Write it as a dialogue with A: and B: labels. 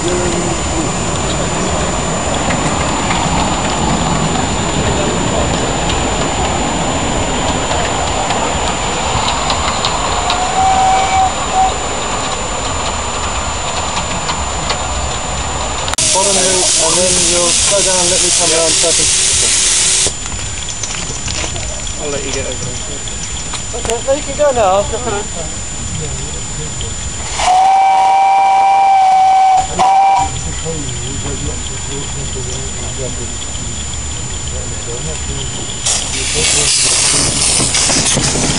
A: Bottom loop, and then you'll slow down and let me come around perpendicular. I'll let you get over there. Okay, so you can go now. I'll just put it.